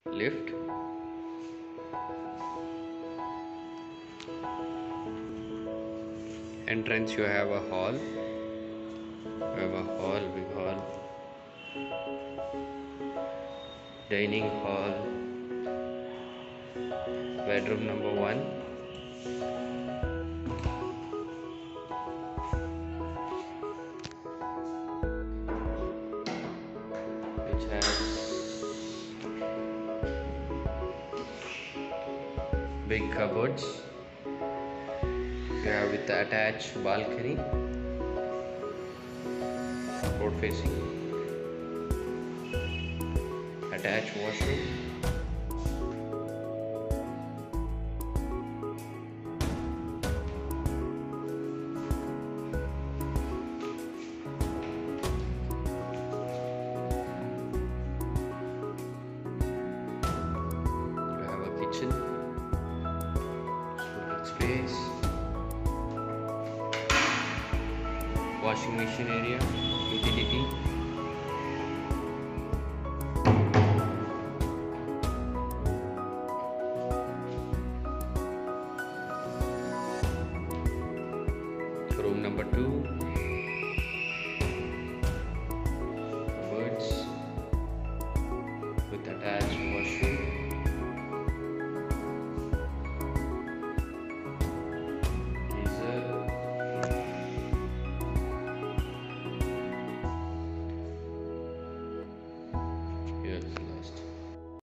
lift, entrance. You have a hall, big hall, dining hall, bedroom number 1, which has big cupboards. You have with attached balcony, road facing, attached washroom, you have a kitchen, storage space, washing machine area, utility, room number 2,